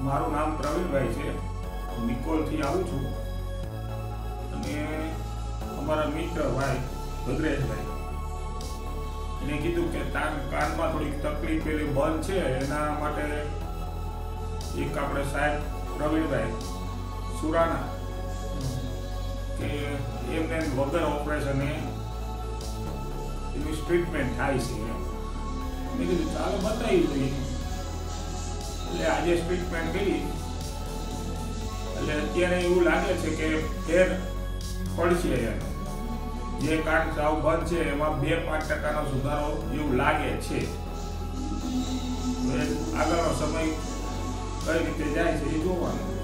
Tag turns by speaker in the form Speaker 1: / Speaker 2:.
Speaker 1: મારું નામ પ્રવીણભાઈ છે, નિકોલથી આવું છું અને અમારા મિત્ર ભાઈ ભદ્રેશભાઈ એને કીધું કે કાનમાં થોડીક તકલીફ પેલી બંધ છે, એના માટે એક આપણે સાહેબ પ્રવીણભાઈ સુરાના કે એમને વગર ઓપરેશને એની ટ્રીટમેન્ટ થાય છે. મેં કીધું ચાલો બતાવી જોઈએ. એટલે આજે ટ્રીટમેન્ટ કરી એટલે અત્યારે એવું લાગે છે કે ફેર પડશે. જે કાન સાવ બંધ છે એમાં 2-5% સુધારો એવું લાગે છે. આગળનો સમય કઈ રીતે જાય છે એ જોવાનું.